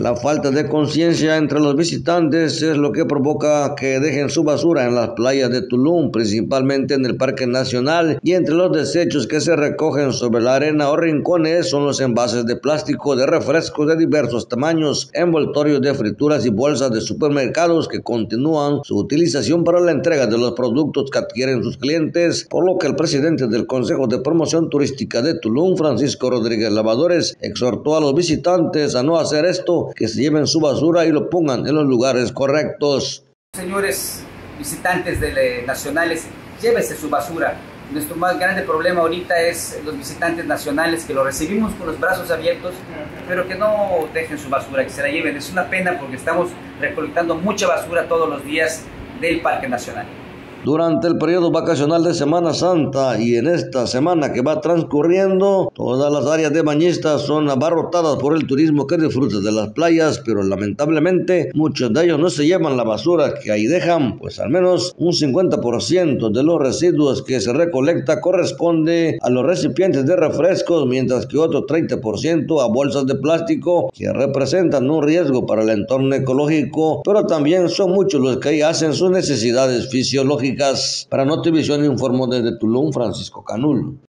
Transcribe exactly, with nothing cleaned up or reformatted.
La falta de conciencia entre los visitantes es lo que provoca que dejen su basura en las playas de Tulum, principalmente en el Parque Nacional, y entre los desechos que se recogen sobre la arena o rincones son los envases de plástico, de refrescos de diversos tamaños, envoltorios de frituras y bolsas de supermercados que continúan su utilización para la entrega de los productos que adquieren sus clientes, por lo que el presidente del Consejo de Promoción Turística de Tulum, Francisco Rodríguez Lavadores, exhortó a los visitantes a no hacer esto, que se lleven su basura y lo pongan en los lugares correctos. Señores visitantes de, nacionales, llévese su basura. Nuestro más grande problema ahorita es los visitantes nacionales, que lo recibimos con los brazos abiertos, pero que no dejen su basura, que se la lleven. Es una pena porque estamos recolectando mucha basura todos los días del Parque Nacional. Durante el periodo vacacional de Semana Santa y en esta semana que va transcurriendo, todas las áreas de bañistas son abarrotadas por el turismo que disfruta de las playas, pero lamentablemente muchos de ellos no se llevan la basura que ahí dejan, pues al menos un cincuenta por ciento de los residuos que se recolecta corresponde a los recipientes de refrescos, mientras que otro treinta por ciento a bolsas de plástico que representan un riesgo para el entorno ecológico, pero también son muchos los que ahí hacen sus necesidades fisiológicas. Para Notivisión informó desde Tulum Francisco Canul.